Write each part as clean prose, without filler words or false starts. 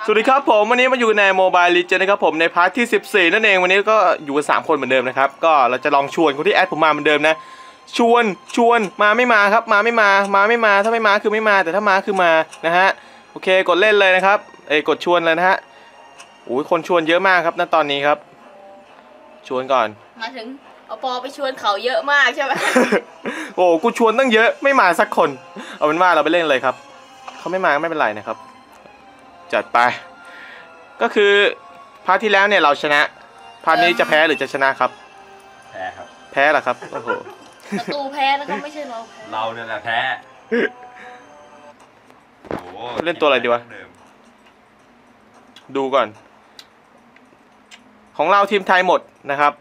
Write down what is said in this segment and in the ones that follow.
สวัสดีครับผมวันนี้มาอยู่ในโมบายลิเจนนะครับผมในพาร์ทที่14นั่นเองวันนี้ก็อยู่กัน3คนเหมือนเดิมนะครับก็เราจะลองชวนคนที่แอดผมมาเหมือนเดิมนะชวนมาไม่มาครับมาไม่มาถ้าไม่มาคือไม่มาแต่ถ้ามาคือมานะฮะโอเคกดเล่นเลยนะครับกดชวนเลยนะฮะโอ้ยคนชวนเยอะมากครับณตอนนี้ครับชวนก่อนมาถึงเอาปอไปชวนเขาเยอะมากใช่ไหมโอ้กูชวนตั้งเยอะไม่มาสักคนเอาเป็นว่าเราไปเล่นเลยครับเขาไม่มาไม่เป็นไรนะครับจัดไปก็คือพาร์ทที่แล้วเนี่ยเราชนะพาร์ทนี้จะแพ้หรือจะชนะครับแพ้ครับแพ้เหรอครับโอ้โหศัตรูแพ้นะครับไม่ใช่เราแพ้เราเนี่ยแหละแพ้โอ้เล่นตัวอะไรดีวะดูก่อนของเราทีมไทยหมดนะครับ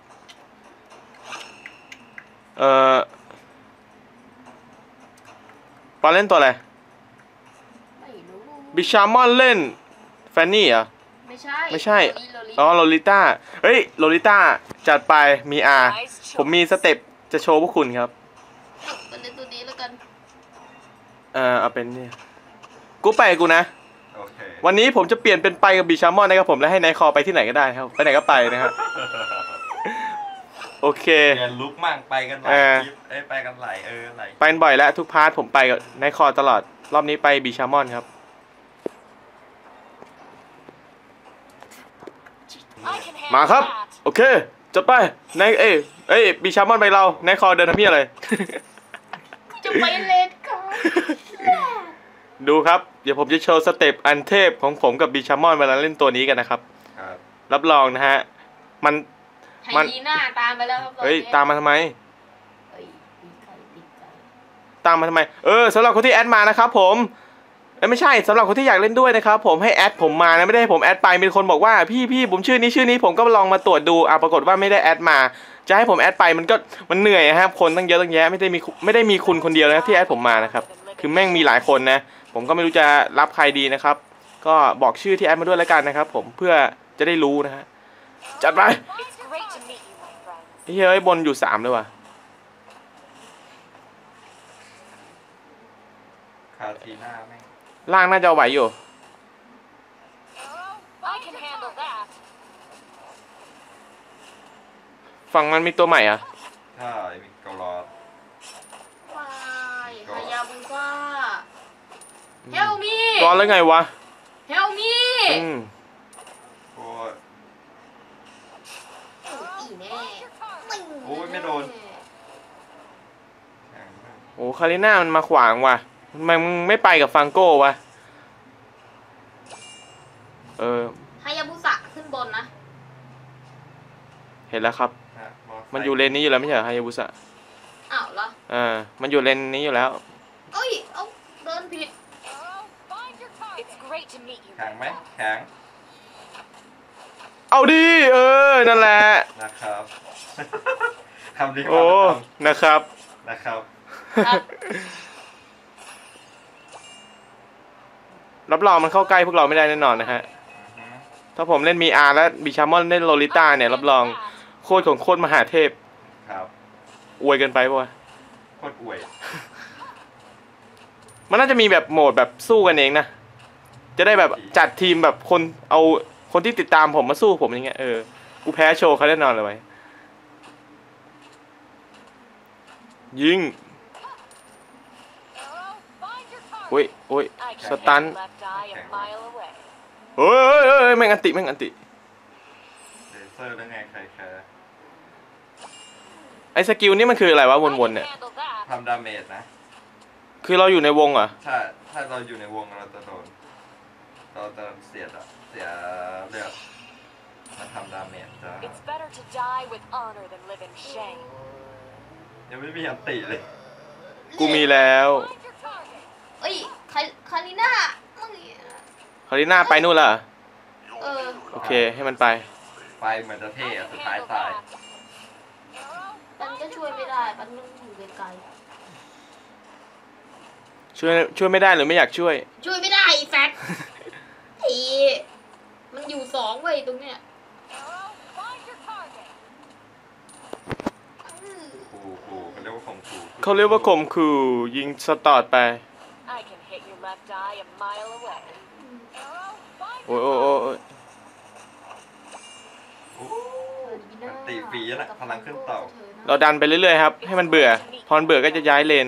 ปาเล่นตัวอะไรบิชามอนเล่นแฟนนี่เหรอไม่ใช่อ๋อโลลิต้าเฮ้ยโลลิต้าจัดไปมีอาผมมีสเต็ปจะโชว์พวกคุณครับเป็นตัวนี้แล้วกันเอาเป็นนี่กูไปกูนะวันนี้ผมจะเปลี่ยนเป็นไปกับบิชามอนนะครับผมแล้วให้ไนคอไปที่ไหนก็ได้ครับไปไหนก็ไปนะครับโอเคลุกมั่งไปกันหลายคลิปไปกันหลายไปบ่อยแล้วทุกพาร์ทผมไปกับไนคอตลอดรอบนี้ไปบิชามอนครับมาครับโอเคจะไปในบิชามอนไปเราไนคอเดินทำพี่อะไรจะไปเล่นกันดูครับเดี๋ยวผมจะโชว์สเต็ปอันเทพของผมกับบิชามอนเวลาเล่นตัวนี้กันนะครับรับรองนะฮะมันดีหน้าตามไปแล้วครับเฮ้ยตามมาทำไมตามมาทำไมสำหรับคนที่แอดมานะครับผมไม่ใช่สำหรับคนที่อยากเล่นด้วยนะครับผมให้แอดผมมานะไม่ได้ให้ผมแอดไปมีคนบอกว่าพี่ผมชื่อนี้ผมก็ลองมาตรวจดูปรากฏว่าไม่ได้แอดมาจะให้ผมแอดไปมันเหนื่อยครับคนตั้งเยอะตั้งแยะไม่ได้มีคุณคนเดียวนะที่แอดผมมานะครับคือแม่งมีหลายคนนะผมก็ไม่รู้จะรับใครดีนะครับก็บอกชื่อที่แอดมาด้วยแล้วกันนะครับผมเพื่อจะได้รู้นะฮะจัดไปเฮ้ยบนอยู่3เลยว่ะคาทีน่าแม่งล่างน่าจะไหวอยู่ฝั่งมันมีตัวใหม่อ่ะใช่มีกอลอดว้ายฮายาบุซ่าเฮลมีร้อนแล้วไงวะเฮลมีโอ้ยไม่โดนโอ้คาริน่ามันมาขวางว่ะทำไมมึงไม่ไปกับฟังโก้วะฮายาบุสะขึ้นบนนะเห็นแล้วครับมันอยู่เลนนี้อยู่แล้วไม่ใช่เหรอฮายาบุสะอ้าวเหรอมันอยู่เลนนี้อยู่แล้วเอ้ยเอาเดินผิดแข็งไหมแข็งเอาดินั่นแหละนะครับทำดีโอ้นะครับรับรองมันเข้าใกล้พวกเราไม่ได้แน่นอนนะฮะถ้าผมเล่นมีอาร์และบิชามอนเล่นโลลิต้าเนี่ยรับรองโคตรของโคตรมหาเทพครับอวยเกินไปป่ะโคตรอวยมันน่าจะมีแบบโหมดแบบสู้กันเองนะจะได้แบบจัดทีมแบบคนที่ติดตามผมมาสู้ผมอย่างเงี้ยกูแพ้โชว์เขาแน่นอนเลยไว้ยิงโอ้ยสตันเฮ้ยแม่งอันติเลเซอร์ได้ไงใครแค่ไอ้สกิลนี่มันคืออะไรวะวนๆเนี่ยทำดาเมจนะคือเราอยู่ในวงเหรอใช่ถ้าเราอยู่ในวงเราจะโดนเราจะเสียเลือดมาทำดาเมจจ้ายังไม่มีอันติเลยกูมีแล้วเอ้ยคาริน่าไปนู่นละโอเคให้มันไปเหมือนจะเท่สุดท้ายตายปันก็ช่วยไม่ได้ปันต้องอยู่ไกลช่วยไม่ได้หรือไม่อยากช่วยไม่ได้แฟกมันอยู่2ไว้ตรงเนี้ยเขาเรียกว่าข่มขู่ยิงสตอร์ทไปโอ้ยโอ้ยโอ้ยตีฟรีแล้วนะพลังขึ้นเต่าเราดันไปเรื่อยๆครับให้มันเบื่อพอมันเบื่อก็จะย้ายเลน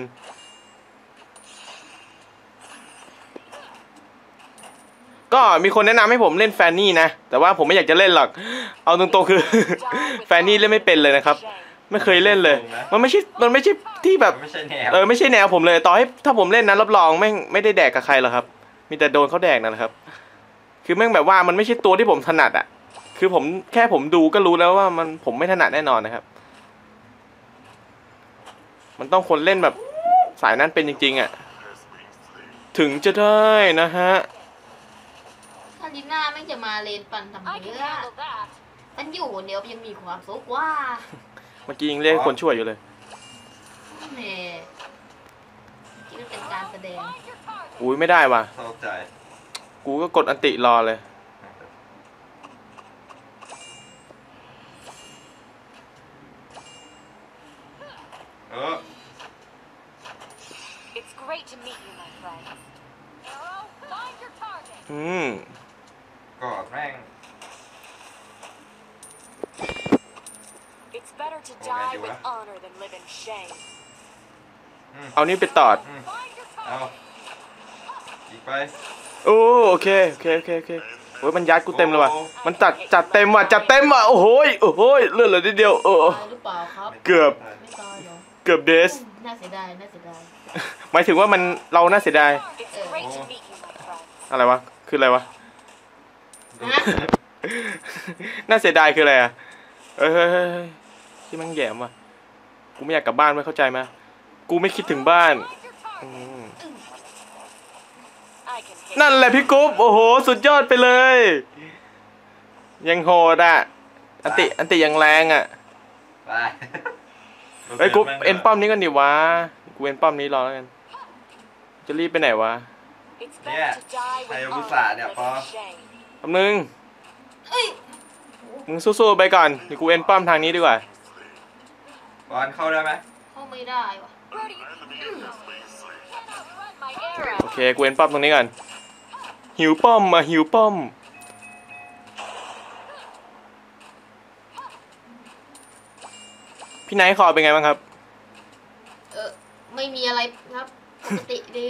ก็มีคนแนะนำให้ผมเล่นแฟนนี่นะแต่ว่าผมไม่อยากจะเล่นหรอกเอาตรงๆคือ แฟนนี่เล่นไม่เป็นเลยนะครับไม่เคยเล่นเลยมันไม่ใช่ที่แบบไม่ใช่แนวไม่ใช่แนวผมเลยต่อให้ถ้าผมเล่นนะรับรองแม่งไม่ได้แดกกับใครหรอกครับมีแต่โดนเขาแดกนั่นแหละครับคือแม่งแบบว่ามันไม่ใช่ตัวที่ผมถนัดอ่ะคือผมแค่ผมดูก็รู้แล้วว่าผมไม่ถนัดแน่นอนนะครับมันต้องคนเล่นแบบสายนั้นเป็นจริงๆอ่ะถึงจะได้นะฮะทาริน่าไม่จะมาเลนปั่นทำไมเนื้อมันอยู่เดี๋ยวยังมีความสุขว่าเมื่อกี้ยังเรียกคนช่วยอยู่เลยแหมคิดว่าเป็นการแสดงอุ้ยไม่ได้ว่ะเข้าใจกูก็กดอันติรอเลย It's great to meet you, my friends. Arrow, find your target. กอดแม่ง It's better to die with honor than live in shame. เอานี่ไปตอด Find your เอา target. อีกไปโอ้โอเคโอ้ยมันยัดกูเต็มเลยว่ะมันจัดเต็มว่ะโอ้โหเลือดเหลือนิดเดียวตายหรือเปล่าครับเกือบไม่ตายเหรอเกือบเดสน่าเสียดายหมายถึงว่าเราน่าเสียดาย It's great to meet you, my friends. อะไรวะคืออะไรวะฮะน่าเสียดายคืออะไรอ่ะเฮ้ยที่มันแย่มว่ะกูไม่อยากกลับบ้านไม่เข้าใจไหมกูไม่คิดถึงบ้าน Find your target. I can hit นั่นแหละพี่กุ๊บโอ้โหสุดยอดไปเลย ยังโหดอ่ะอันติยังแรงอ่ะไปไอ้ยกุ๊บเอ็นป้อมนี้กันดิวะกูเอ็นป้อมนี้รอแล้วกันจะรีบไปไหนวะ It's better to die with honor than live in shame. แป๊บนึงเอ้ยมึงสู้ๆไปก่อนเดี๋ยวกูเอ็นป้อมทางนี้ดีกว่าบอลเข้าได้ไหมเข้าไม่ได้ว่ะ Where do you think you're going? Cannot run my arrow. โอเคกูเอ็นป้อมตรงนี้ก่อนหิวป้อมมาหิวป้อมพี่ไนท์คอเป็นไงบ้างครับไม่มีอะไรครับปกติดี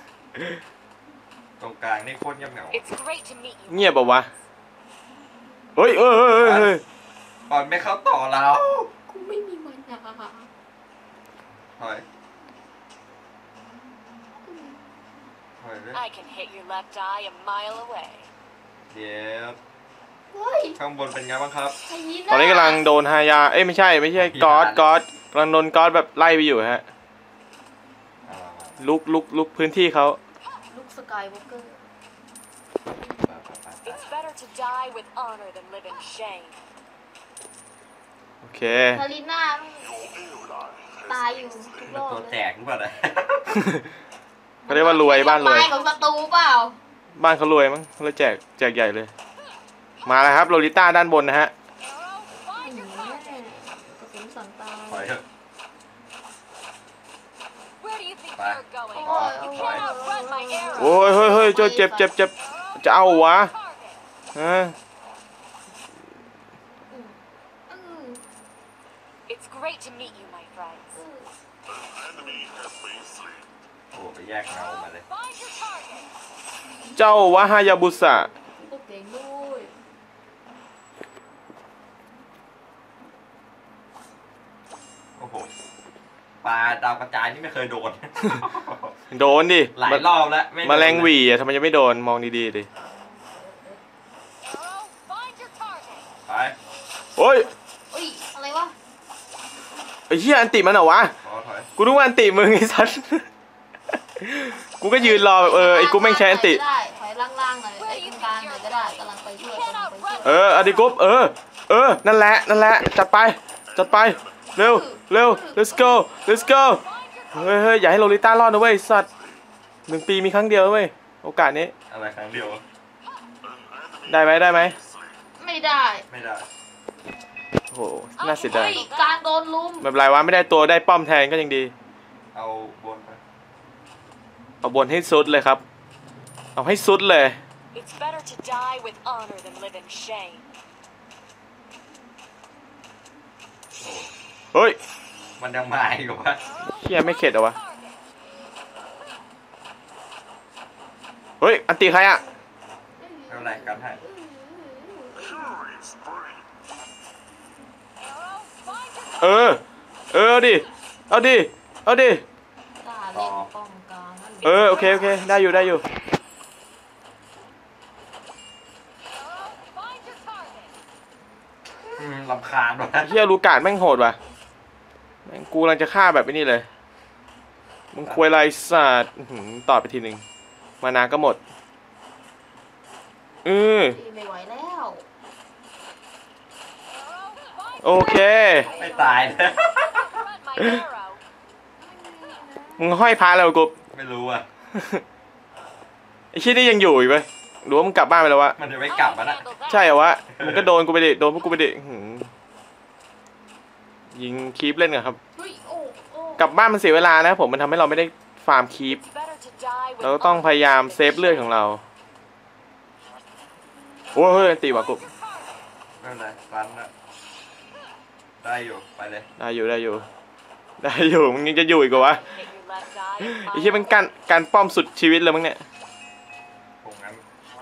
ตรงกลางนี่โคตรเงียบเหงา It's great to meet you. เงียบป่าวะเฮ้ยบอลไม่เข้าต่อเรากูไม่มีมันนะถอยเลย I can hit your left eye a mile away. เดี๋ยวเฮ้ยข้างบนเป็นไงบ้างครับไอ้ยีตอนนี้กำลังโดนฮายาไม่ใช่ก๊อดกำลังโดนก๊อดแบบไล่ไปอยู่ฮะลุกพื้นที่เขาลูกสกายวอล์กเกอร์ It's better to die with honor than live in shame. โอเคทาริน่าตายอยู่ทุกรอบตัวเลแจยกหรือเปล่าเนี่ยเขาเรียกว่ารวยบ้านรวยตายของศัตรูเปล่าบ้านเขารวยมั้งเขาเลยแจกใหญ่เลย มาแล้วครับโลลิต้าด้านบนนะฮะ Arrow, อื find ม your target. กระสุนสั่งตายถอยเถอะ Where do you think Bye. you're going? Oh, You oh, cannot oh, run my oh. arrow. โอ้ยเฮ้ยเจ็บ Arrow, จะเอาวะ target. ฮะอืม It's great to meet you, my friends. โอ้ไปแยกเงามาเลย Find your target. เจ้าวะฮายาบุสะก็เก่งด้วยโอ้โหปลาดาวกระจายนี่ไม่เคยโดนโดนดิหลายรอบแล้วไโดนแมลงหวีอ่ะทำไมจะไม่โดนมองดีๆดิ Arrow, find your target. ไปโอ้ยเอ้ยอะไรวะไอ้เหี้ยอันติมันเหรอวะขอถอยกูนึกว่าอันติมึงไอ้สัส กูก็ยืนรอแบบไอ้กูแม่งใช้อันติได้ถอยล่างๆหน่อยไอ้ตรงกลางหน่อยก็ได้กำลังไปช่วยกำลังไปช่วยอดีกุ๊บนั่นแหละจัดไปเร็ว let's go เฮ้ยอย่าให้โลลิต้ารอดนะเว้ยสัตว์1 ปีมีครั้งเดียวเว้ยโอกาสนี้อะไรครั้งเดียวได้ไหมไม่ได้ไม่ได้โอ้โหน่าเสียดายเฮ้ยกลางโดนลุมไม่เป็นไรวะไม่ได้ตัวได้ป้อมแทนก็ยังดีเอาบนไปเอาบนให้สุดเลยครับเอาให้สุดเลย It's better to die with honor than live in shame. โอ้เฮ้ยมันยังมาอีกวะเฮียไม่เข็ดเหรอวะ เฮ้ย อันตีใครอะไม่เป็นไรกันให้เออ เอาดิ เอาดิ เอาดิกล้าเล่นป้องกันนั่นโอเค ได้อยู่ Arrow, find your target. รำคาญวะเฮียลูกาดแม่งโหดว่ะแม่งกูกำลังจะฆ่าแบบนี้เลย มึงควยไรสัตว์ตอบไปทีหนึ่งมานาก็หมดไม่ไหวแล้วโอเคไม่ตายเลย Run my arrow. มึงห้อยพาแล้วกูไม่รู้อ่ะไอ้ชี้ยนี่ยังอยู่อีกไหมหรือว่ามึงกลับบ้านไปแล้ววะมันจะไม่กลับ I'll มานะ handle that. ใช่เหรอวะ มึงก็โดนกูไปดิ โดนพวกกูไปดิยิงคีปเล่นกันครับเฮ้ยโอ้กลับบ้านมันเสียเวลานะผม มันทำให้เราไม่ได้ฟาร์มคีป It's better to die with เราก็ต้องพยายามเซฟเลือดของเรา โอ้ยเฮ้ยตีว่ะกูไม่เป็นไรรันนะได้อยู่ ไปเลยได้อยู่ มึงยังจะอยู่อีกเหรอวะ Hit your left eye. ไอ้ที่เป็นการป้อมสุดชีวิตเลยมั้งเนี่ยผมงั้น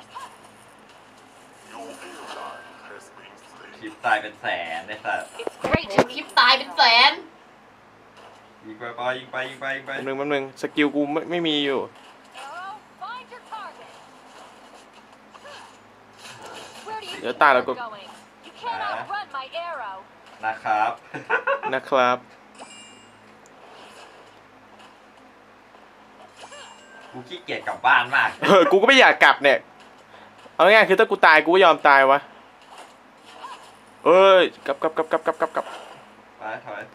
คลิปตายเป็นแสนไอ้สัส It's great โห to คลิ meet ปตายเป็นแสนยิงไปไปยิงไปยิงไปยิงไปแป๊บนึงสกิลกูไม่มีอยู่ Arrow, find your target. Where do you Nhớ think ta là you're cô- going? You cannot run my arrow. นะครับนะครับกูขี้เกียจกลับบ้านมากกูก็ไม่อยากกลับเนี่ย เอาง่ายๆคือถ้ากูตายกูก็ยอมตายวะเอ้ยกลับไปถอย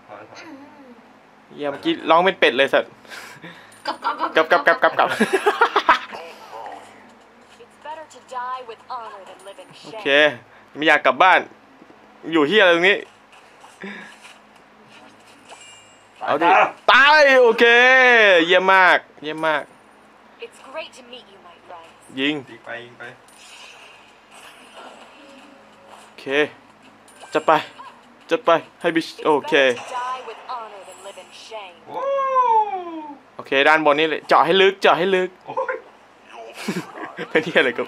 เยี่ยเมื่อกี้ร้องเป็นเป็ดเลยสัตว์กับกลับ It's better to die with honor than live in โอ shame. เคไม่อยากกลับบ้าน อยู่เฮียอะไรตรงนี้ เอาดิ ตาย โอเค เยี่ยมมาก It's great to meet you, my friends. ยิงยิงไปยิงไปโอเค จัดไป ให้บิช It's โอเค better to die with honor than live in shame. โอ้โอเค ด้านบนนี่เลย เจาะให้ลึกโอ้ยเป็นที่อะไรกับ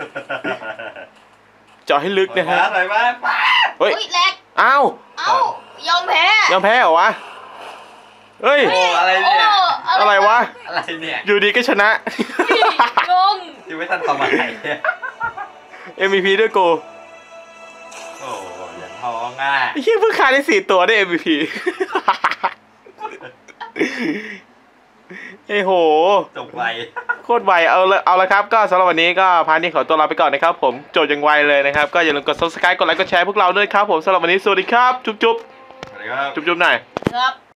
เจาะให้ลึกนะฮะอะไรมาป้าเฮ้ยเฮ้ยแลกอ้าวเอ้ายอมแพ้ยอมแพ้เหรอวะ เฮ้ยโอ้อะไรเนี่ยอะไรวะอะไรเนี่ยอยู่ดีก็ชนะงงยังไม่ทันทำอะไรเนี่ย MVP ด้วยกูโอ้ยังท้องอ่ะไอ้เหี้ยเพิ่งฆ่าได้4 ตัวได้ MVP ไอ้โหจบไวโคตรไว เอาละครับ ก็สำหรับวันนี้ก็พาร์ทนี้ขอตัวลาไปก่อนนะครับผม โจทย์ยังไวเลยนะครับ ก็อย่าลืมกด subscribe กดไลค์ กดแชร์พวกเราด้วยครับผมสำหรับวันนี้สวัสดีครับ จุ๊บสวัสดีครับหน่อยครับ